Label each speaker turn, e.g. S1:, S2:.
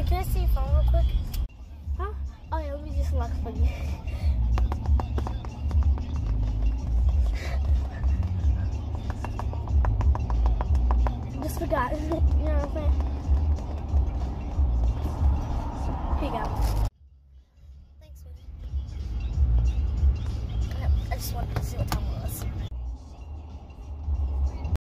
S1: can I see your phone real quick? Huh? Oh yeah, let me just look for you. Just forgot. You know what I'm saying? Here you go.